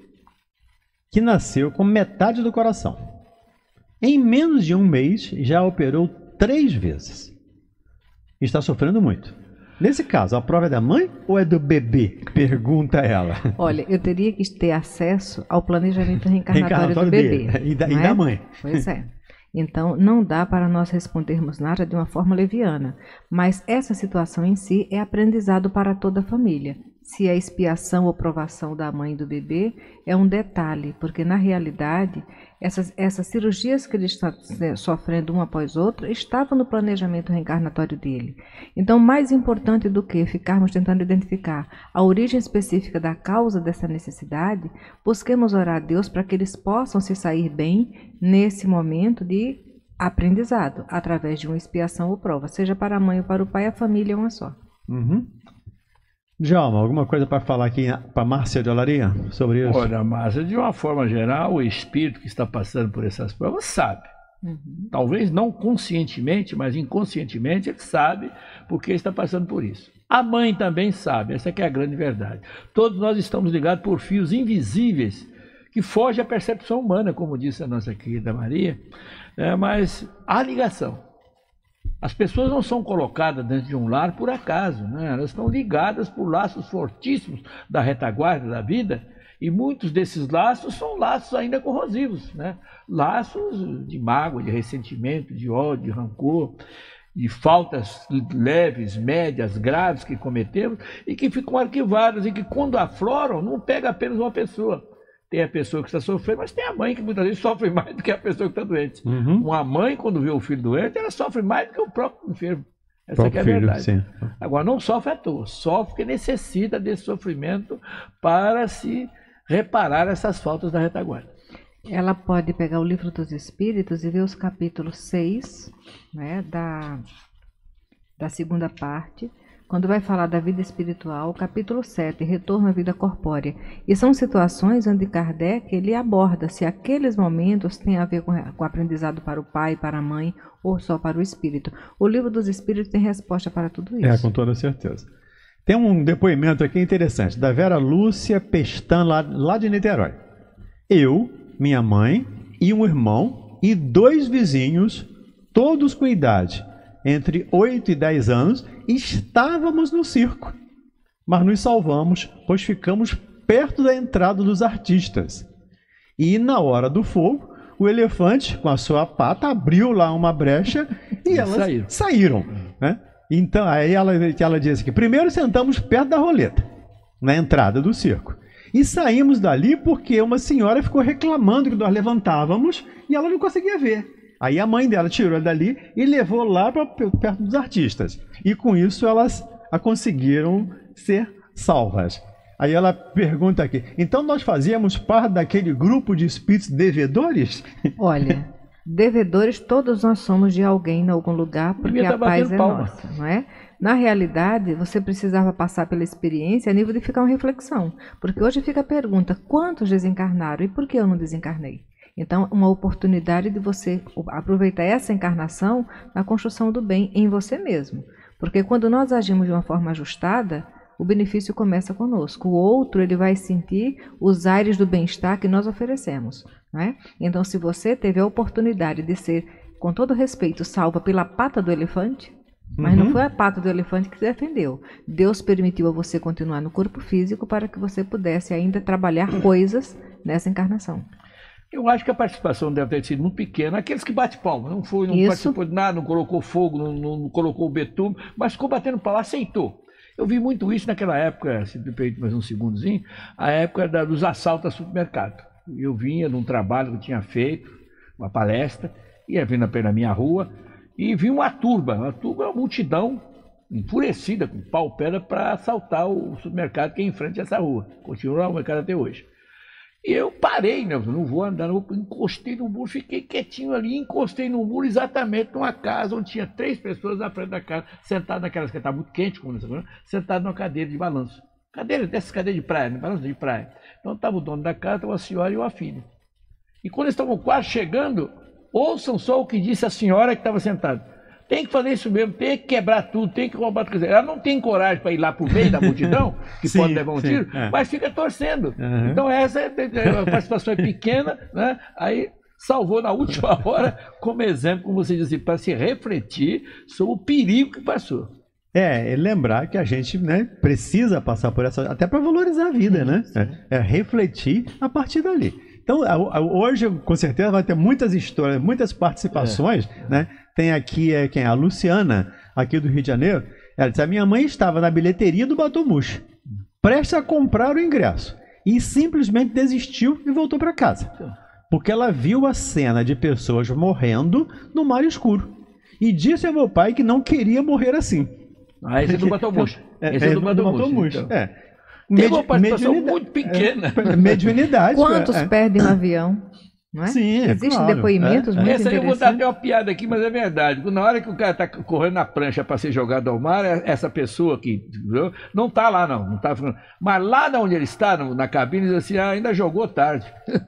que nasceu com metade do coração. Em menos de um mês já operou 3 vezes. Está sofrendo muito. Nesse caso, a prova é da mãe ou é do bebê? Pergunta ela. Olha, eu teria que ter acesso ao planejamento reencarnatório do bebê. E da mãe. Pois é. Então, não dá para nós respondermos nada de uma forma leviana. Mas essa situação em si é aprendizado para toda a família. Se a expiação ou provação da mãe e do bebê é um detalhe, porque na realidade essas cirurgias que ele está sofrendo uma após outra estavam no planejamento reencarnatório dele. Então, mais importante do que ficarmos tentando identificar a origem específica da causa dessa necessidade, busquemos orar a Deus para que eles possam se sair bem nesse momento de aprendizado, através de uma expiação ou prova, seja para a mãe ou para o pai, a família é uma só. Djalma, alguma coisa para falar aqui para Márcia de Olaria sobre isso? Olha, Márcia, de uma forma geral, o espírito que está passando por essas provas sabe. Talvez não conscientemente, mas inconscientemente ele sabe porque está passando por isso. A mãe também sabe, essa que é a grande verdade. Todos nós estamos ligados por fios invisíveis que fogem à percepção humana, como disse a nossa querida Maria, mas há ligação. As pessoas não são colocadas dentro de um lar por acaso, né? Elas estão ligadas por laços fortíssimos da retaguarda da vida, e muitos desses laços são laços ainda corrosivos, né? Laços de mágoa, de ressentimento, de ódio, de rancor, de faltas leves, médias, graves que cometemos e que ficam arquivadas e que quando afloram não pega apenas uma pessoa. Tem a pessoa que está sofrendo, mas tem a mãe que muitas vezes sofre mais do que a pessoa que está doente. Uma mãe, quando vê o filho doente, ela sofre mais do que o próprio enfermo. Essa que é a verdade. Sim. Agora, não sofre à toa, sofre porque necessita desse sofrimento para se reparar essas faltas da retaguarda. Ela pode pegar o Livro dos Espíritos e ver os capítulos 6, né, da segunda parte, quando vai falar da vida espiritual, o capítulo 7, retorno à vida corpórea. E são situações onde Kardec ele aborda se aqueles momentos têm a ver com o aprendizado para o pai, para a mãe, ou só para o espírito. O Livro dos Espíritos tem resposta para tudo isso. Com toda certeza. Tem um depoimento aqui interessante, da Vera Lúcia Pestan, lá de Niterói. Eu, minha mãe e um irmão e 2 vizinhos, todos com idade entre 8 e 10 anos, estávamos no circo, mas nos salvamos, pois ficamos perto da entrada dos artistas. E na hora do fogo, o elefante, com a sua pata, abriu lá uma brecha e elas saíram, né? Então, aí ela diz que primeiro sentamos perto da roleta, na entrada do circo. E saímos dali porque uma senhora ficou reclamando que nós levantávamos e ela não conseguia ver. Aí a mãe dela tirou dali e levou lá para perto dos artistas. E com isso elas conseguiram ser salvas. Aí ela pergunta aqui, então nós fazíamos parte daquele grupo de espíritos devedores? Olha, devedores todos nós somos de alguém em algum lugar, porque a paz é nossa, não é? Na realidade, você precisava passar pela experiência a nível de ficar uma reflexão. Porque hoje fica a pergunta, quantos desencarnaram e por que eu não desencarnei? Então, uma oportunidade de você aproveitar essa encarnação na construção do bem em você mesmo. Porque quando nós agimos de uma forma ajustada, o benefício começa conosco. O outro, ele vai sentir os ares do bem-estar que nós oferecemos, né? Então, se você teve a oportunidade de ser, com todo respeito, salva pela pata do elefante, mas não foi a pata do elefante que se defendeu. Deus permitiu a você continuar no corpo físico para que você pudesse ainda trabalhar coisas nessa encarnação. Eu acho que a participação deve ter sido muito pequena. Aqueles que bate palma, não participou de nada, não colocou fogo, não colocou o betume, mas ficou batendo pau, aceitou. Eu vi muito isso naquela época, se me permite mais um segundinho, a época dos assaltos a supermercado. Eu vinha de um trabalho que eu tinha feito, uma palestra, ia vindo pela minha rua, e vi uma multidão enfurecida, com pau pedra, para assaltar o supermercado que é em frente a essa rua. Continua o mercado até hoje. E eu parei, né? Não vou andar, encostei no muro, fiquei quietinho ali, encostei no muro exatamente numa casa onde tinha 3 pessoas na frente da casa, sentadas naquelas que estava muito quente, como nessa coisa, sentado numa cadeira de balanço. Dessas cadeiras de praia, balanço de praia. Então estava o dono da casa, estava a senhora e uma filha. E quando eles estavam quase chegando, ouçam só o que disse a senhora que estava sentada. Tem que fazer isso mesmo, tem que quebrar tudo, tem que roubar tudo. Ela não tem coragem para ir lá por meio da multidão, que sim, pode levar um tiro, mas fica torcendo. Então essa a participação é pequena, né? Aí salvou na última hora, como exemplo, como você disse, para se refletir sobre o perigo que passou. Lembrar que a gente, né, precisa passar por essa, até para valorizar a vida, né? Refletir a partir dali. Então, hoje, com certeza, vai ter muitas histórias, muitas participações, né? Tem aqui a Luciana, aqui do Rio de Janeiro. Ela disse: a minha mãe estava na bilheteria do Batomuxo, prestes a comprar o ingresso, e simplesmente desistiu e voltou para casa. Porque ela viu a cena de pessoas morrendo no mar escuro. E disse ao meu pai que não queria morrer assim. Esse é do Batomuxo. Esse é do Batomuxo. Então. Tem uma participação muito pequena. Mediunidade. Quantos perdem um avião? Não é? Sim, existem depoimentos muito Essa aí eu vou dar interessantes. até uma piada aqui, mas é verdade. Na hora que o cara está correndo na prancha para ser jogado ao mar, essa pessoa que não está lá, não está falando. Mas lá onde ele está, na cabine, diz assim: ainda jogou tarde.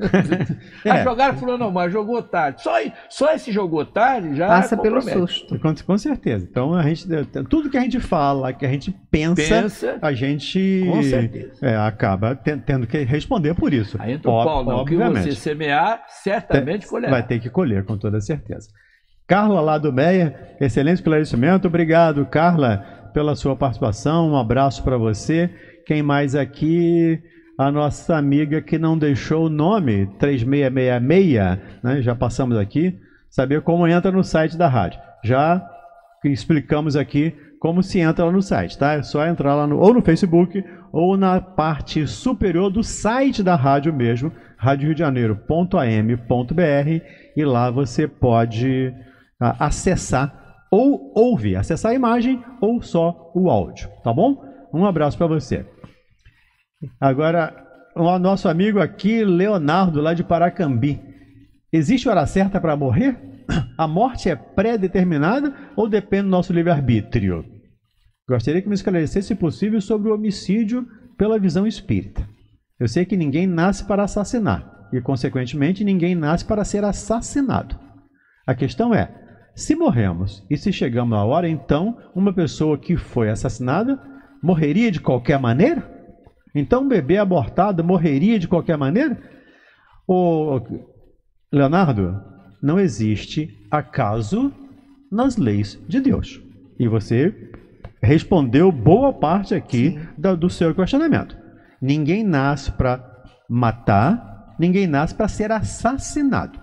Jogaram fulano ao mar, jogou tarde. Só esse jogou tarde já passa pelo compromete. susto. Com certeza. Então, tudo que a gente fala, que a gente pensa a gente com certeza. acaba tendo que responder por isso. Aí entra o Paulo, o que você semear, certamente colherá. Vai ter que colher, com toda certeza. Carla, lá do Meia, excelente esclarecimento. Obrigado, Carla, pela sua participação. Um abraço para você. Quem mais aqui? A nossa amiga que não deixou o nome, 3666, né? Já passamos aqui. Saber como entra no site da rádio. Já explicamos aqui como se entra lá no site, tá? É só entrar lá ou no Facebook ou na parte superior do site da rádio mesmo, radioriodejaneiro.am.br, e lá você pode acessar ou ouvir, acessar a imagem ou só o áudio, tá bom? Um abraço para você. Agora, o nosso amigo aqui, Leonardo, lá de Paracambi. Existe hora certa para morrer? A morte é pré-determinada ou depende do nosso livre-arbítrio? Gostaria que me esclarecesse, se possível, sobre o homicídio pela visão espírita. Eu sei que ninguém nasce para assassinar e, consequentemente, ninguém nasce para ser assassinado. A questão é, se morremos e se chegamos à hora, então, uma pessoa que foi assassinada morreria de qualquer maneira? Então, um bebê abortado morreria de qualquer maneira? Leonardo, não existe acaso nas leis de Deus. E você respondeu boa parte aqui do seu questionamento. Ninguém nasce para matar, ninguém nasce para ser assassinado.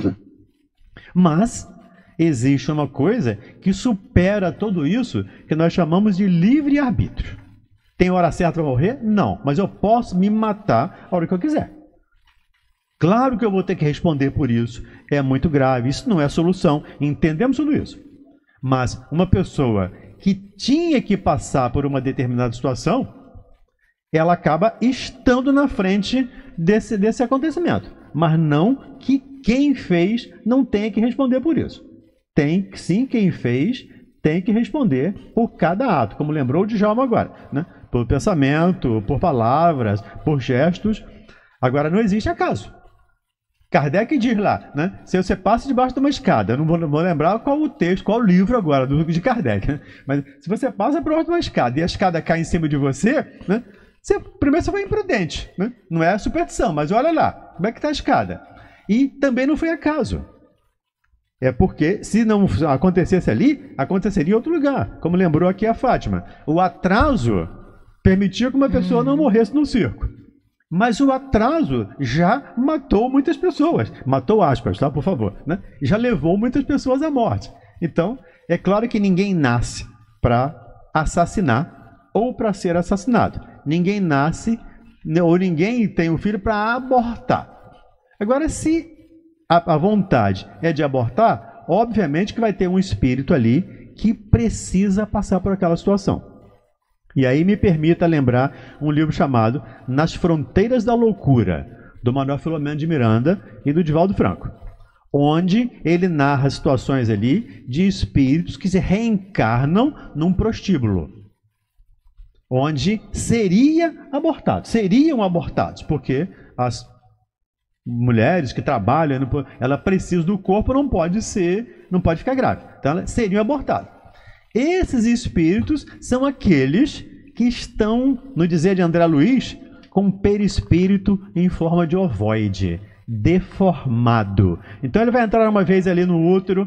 Mas existe uma coisa que supera tudo isso, que nós chamamos de livre-arbítrio. Tem hora certa para morrer? Não, mas eu posso me matar a hora que eu quiser. Claro que eu vou ter que responder por isso. É muito grave, isso não é solução. Entendemos tudo isso. Mas uma pessoa que tinha que passar por uma determinada situação, ela acaba estando na frente desse acontecimento. Mas não que quem fez não tenha que responder por isso. Tem sim, quem fez tem que responder por cada ato, como lembrou o Djalma agora, né? Por pensamento, por palavras, por gestos. Agora, não existe acaso. Kardec diz lá, né? Se você passa debaixo de uma escada, eu não vou lembrar qual o texto, qual o livro agora de Kardec, né? Mas se você passa por debaixo de uma escada e a escada cai em cima de você, né? Primeiro você foi imprudente, né? Não é superstição, mas olha lá, como é que está a escada? E também não foi acaso. É porque, se não acontecesse ali, aconteceria em outro lugar, como lembrou aqui a Fátima. O atraso permitia que uma pessoa não morresse no circo. Mas o atraso já matou muitas pessoas. Matou aspas, tá? Por favor. Né? Já levou muitas pessoas à morte. Então, é claro que ninguém nasce para assassinar ou para ser assassinado. Ninguém nasce ou ninguém tem um filho para abortar. Agora, se a vontade é de abortar, obviamente que vai ter um espírito ali que precisa passar por aquela situação. E aí me permita lembrar um livro chamado Nas Fronteiras da Loucura, do Manuel Filomeno de Miranda e do Divaldo Franco, onde ele narra situações ali de espíritos que se reencarnam num prostíbulo, onde seriam abortados, porque as mulheres que trabalham, ela precisa do corpo, não pode ficar grávida, então elas seriam abortadas. Esses espíritos são aqueles que estão, no dizer de André Luiz, com perispírito em forma de ovoide, deformado. Então ele vai entrar uma vez ali no útero,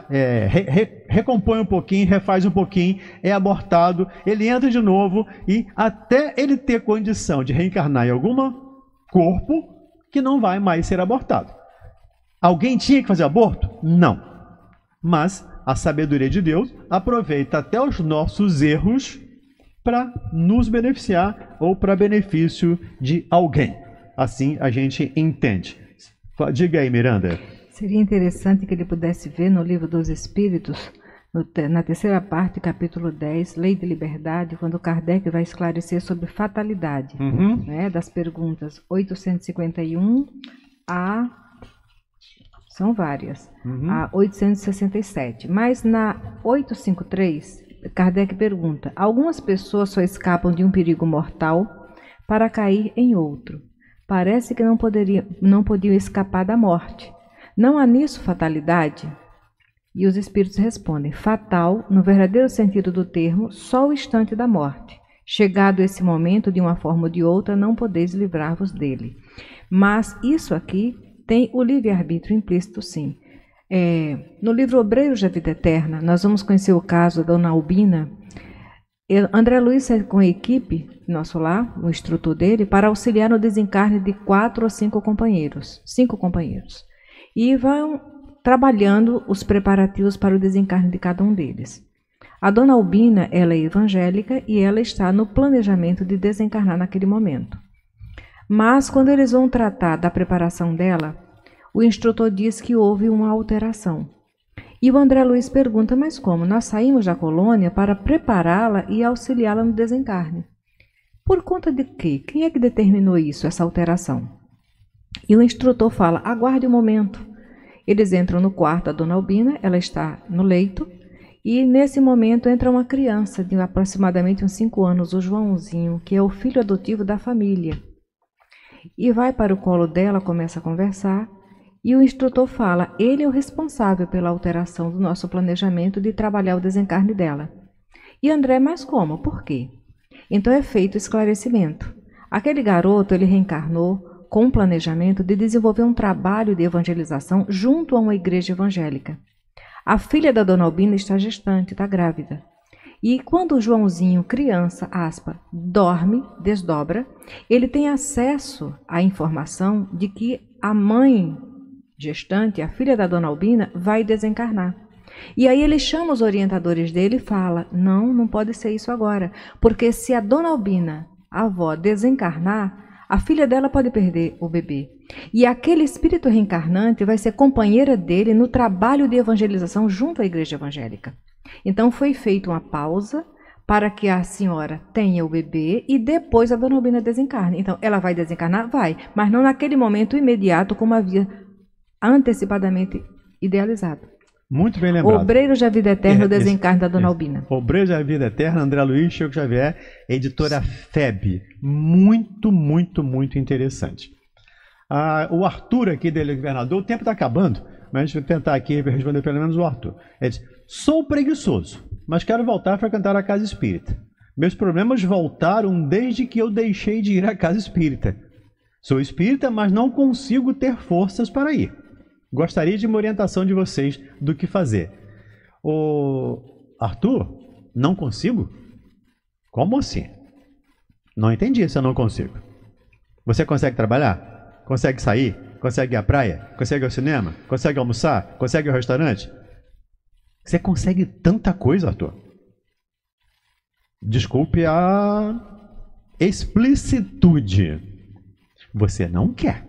recompõe um pouquinho, refaz um pouquinho, é abortado, ele entra de novo e até ele ter condição de reencarnar em algum corpo que não vai mais ser abortado. Alguém tinha que fazer aborto? Não. Mas a sabedoria de Deus aproveita até os nossos erros para nos beneficiar ou para benefício de alguém. Assim a gente entende. Diga aí, Miranda. Seria interessante que ele pudesse ver no Livro dos Espíritos, na terceira parte, capítulo 10, Lei de Liberdade, quando Kardec vai esclarecer sobre fatalidade, né, das perguntas 851 a... são várias, a 867. Mas na 853, Kardec pergunta: algumas pessoas só escapam de um perigo mortal para cair em outro. Parece que não podiam escapar da morte. Não há nisso fatalidade? E os espíritos respondem: fatal, no verdadeiro sentido do termo, só o instante da morte. Chegado esse momento, de uma forma ou de outra, não podeis livrar-vos dele. Mas isso aqui tem o livre-arbítrio implícito, sim. No livro Obreiros da Vida Eterna, nós vamos conhecer o caso da Dona Albina. André Luiz sai com a equipe, nosso lá, o instrutor dele, para auxiliar no desencarne de 4 ou 5 companheiros. 5 companheiros. E vão trabalhando os preparativos para o desencarne de cada um deles. A Dona Albina, ela é evangélica e ela está no planejamento de desencarnar naquele momento. Mas, quando eles vão tratar da preparação dela, o instrutor diz que houve uma alteração. E o André Luiz pergunta: mas como? Nós saímos da colônia para prepará-la e auxiliá-la no desencarne. Por conta de quê? Quem é que determinou isso, essa alteração? E o instrutor fala: aguarde um momento. Eles entram no quarto da Dona Albina, ela está no leito, e nesse momento entra uma criança de aproximadamente uns 5 anos, o Joãozinho, que é o filho adotivo da família. E vai para o colo dela, começa a conversar, e o instrutor fala: ele é o responsável pela alteração do nosso planejamento de trabalhar o desencarne dela. E André: mas como? Por quê? Então é feito o esclarecimento. Aquele garoto, ele reencarnou com o planejamento de desenvolver um trabalho de evangelização junto a uma igreja evangélica. A filha da Dona Albina está gestante, está grávida. E quando o Joãozinho, criança, dorme, desdobra, ele tem acesso à informação de que a mãe gestante, a filha da Dona Albina, vai desencarnar. E aí ele chama os orientadores dele e fala: não pode ser isso agora, porque se a Dona Albina, a avó, desencarnar, a filha dela pode perder o bebê. E aquele espírito reencarnante vai ser companheira dele no trabalho de evangelização junto à igreja evangélica. Então foi feita uma pausa para que a senhora tenha o bebê e depois a Dona Albina desencarne. Então ela vai desencarnar? Vai, mas não naquele momento imediato como havia antecipadamente idealizado. Muito bem lembrado. Obreiros da Vida Eterna, o desencarne da Dona Albina. Obreiros da Vida Eterna, André Luiz, Chico Xavier, editora FEB. Muito, muito, muito interessante. O Arthur aqui dele, governador, o tempo está acabando, mas deixa eu tentar aqui responder pelo menos o Arthur. Ele diz: sou preguiçoso, mas quero voltar a frequentar a casa espírita. Meus problemas voltaram desde que eu deixei de ir à casa espírita. Sou espírita, mas não consigo ter forças para ir. Gostaria de uma orientação de vocês do que fazer. Arthur, não consigo? Como assim? Não entendi se eu não consigo. Você consegue trabalhar? Consegue sair? Consegue ir à praia? Consegue ir ao cinema? Consegue almoçar? Consegue ir ao restaurante? Você consegue tanta coisa, Arthur. Desculpe a explicitude. Você não quer.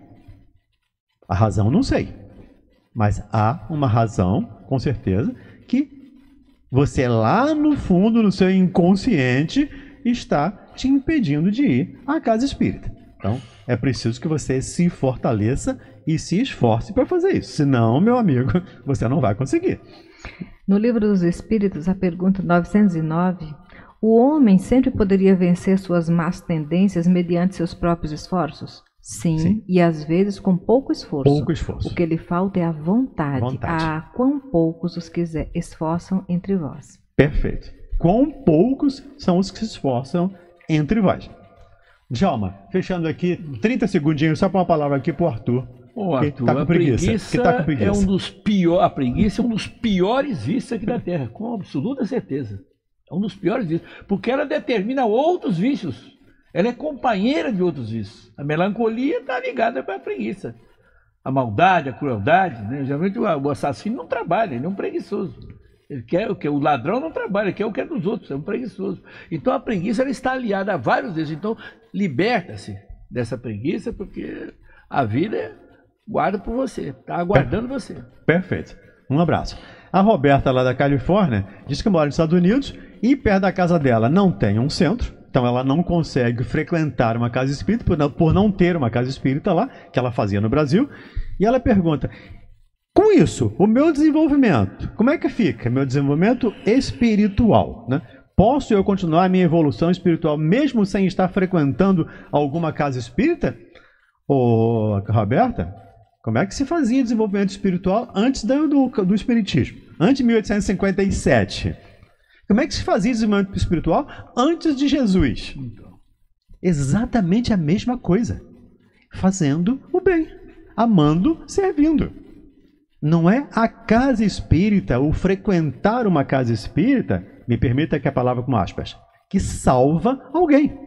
A razão não sei. Mas há uma razão, com certeza, que você lá no fundo, no seu inconsciente, está te impedindo de ir à casa espírita. Então, é preciso que você se fortaleça e se esforce para fazer isso. Senão, meu amigo, você não vai conseguir. No Livro dos Espíritos, a pergunta 909, o homem sempre poderia vencer suas más tendências mediante seus próprios esforços? Sim, e às vezes com pouco esforço. Pouco esforço. O que lhe falta é a vontade. Ah, quão poucos os que esforçam entre vós. Perfeito. Quão poucos são os que se esforçam entre vós. Djalma, fechando aqui, 30 segundinhos, só para uma palavra aqui para o Arthur. Arthur, tá com preguiça. É um dos piores. A preguiça é um dos piores vícios aqui da Terra, com absoluta certeza. É um dos piores vícios, porque ela determina outros vícios. Ela é companheira de outros vícios. A melancolia está ligada para a preguiça. A maldade, a crueldade, né? Geralmente o assassino não trabalha, ele é um preguiçoso. Ele quer o que? O ladrão não trabalha, ele quer o que é dos outros, é um preguiçoso. Então a preguiça ela está aliada a vários desses. Então liberta-se dessa preguiça, porque a vida guarda por você, está aguardando você. Perfeito. Um abraço. A Roberta, lá da Califórnia, diz que mora nos Estados Unidos e perto da casa dela não tem um centro. Então ela não consegue frequentar uma casa espírita por não ter uma casa espírita lá, que ela fazia no Brasil. E ela pergunta: com isso, o meu desenvolvimento, como é que fica? Meu desenvolvimento espiritual, né? Posso eu continuar a minha evolução espiritual mesmo sem estar frequentando alguma casa espírita? Ô, Roberta, como é que se fazia desenvolvimento espiritual antes do espiritismo? Antes de 1857? Como é que se fazia desenvolvimento espiritual antes de Jesus? Exatamente a mesma coisa. Fazendo o bem, amando, servindo. Não é a casa espírita, o frequentar uma casa espírita, me permita que a palavra com aspas, que salva alguém.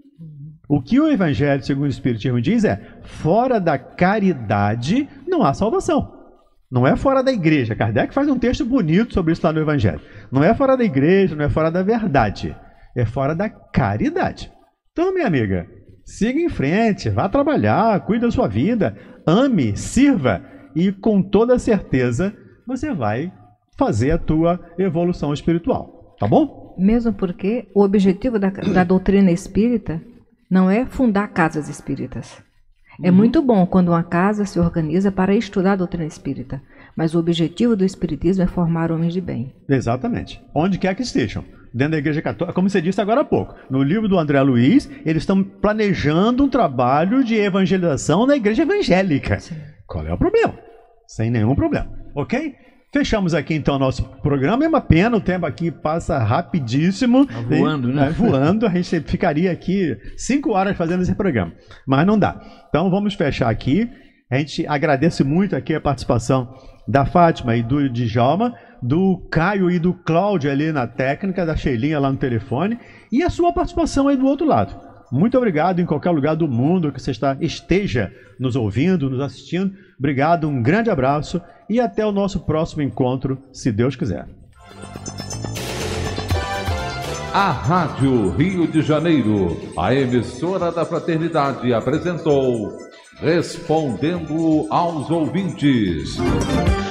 O que o Evangelho, segundo o Espiritismo, diz é: fora da caridade não há salvação. Não é fora da igreja. Kardec faz um texto bonito sobre isso lá no Evangelho. Não é fora da igreja, não é fora da verdade. É fora da caridade. Então, minha amiga, siga em frente, vá trabalhar, cuide da sua vida, ame, sirva e com toda certeza você vai fazer a tua evolução espiritual. Tá bom? Mesmo porque o objetivo da doutrina espírita não é fundar casas espíritas. É muito bom quando uma casa se organiza para estudar a doutrina espírita, mas o objetivo do espiritismo é formar homens de bem. Exatamente. Onde quer que estejam. Dentro da Igreja Católica, como você disse agora há pouco, no livro do André Luiz, eles estão planejando um trabalho de evangelização na Igreja Evangélica. Sim. Qual é o problema? Sem nenhum problema. Ok? Fechamos aqui então o nosso programa. É uma pena, o tempo aqui passa rapidíssimo. Tá voando, né? Voando, a gente ficaria aqui 5 horas fazendo esse programa. Mas não dá. Então vamos fechar aqui. A gente agradece muito aqui a participação da Fátima e do Djalma, do Caio e do Cláudio ali na técnica, da Sheilinha lá no telefone, e a sua participação aí do outro lado. Muito obrigado em qualquer lugar do mundo que você esteja nos ouvindo, nos assistindo. Obrigado, um grande abraço e até o nosso próximo encontro, se Deus quiser. A Rádio Rio de Janeiro, a emissora da Fraternidade, apresentou Respondendo aos Ouvintes.